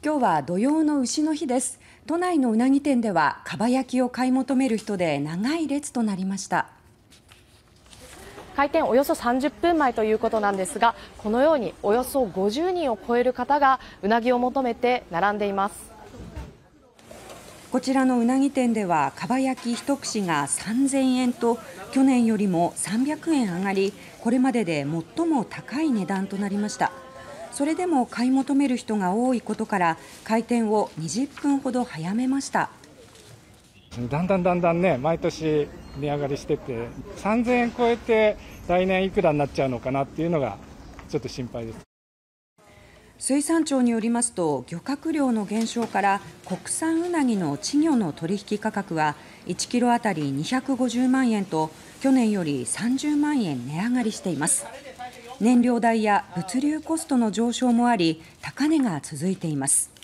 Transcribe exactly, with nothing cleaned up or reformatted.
今日は土用の丑の日です。都内のうなぎ店ではかば焼きを買い求める人で長い列となりました。 開店およそさんじゅっぷんまえということなんですが、このようにおよそごじゅうにんを超える方がうなぎを求めて並んでいます。 こちらのうなぎ店ではかば焼き一串がさんぜんえんと去年よりもさんびゃくえん上がり、これまでで最も高い値段となりました。それでも買い求める人が多いことから開店をにじゅっぷんほど早めました。 だんだんだんだんね、毎年値上がりしてて、さんぜんえん超えて来年いくらになっちゃうのかなっていうのがちょっと心配です。 水産庁によりますと、漁獲量の減少から国産うなぎの稚魚の取引価格はいちキロあたりにひゃくごじゅうまんえんと去年よりさんじゅうまんえん値上がりしています。燃料代や物流コストの上昇もあり高値が続いています。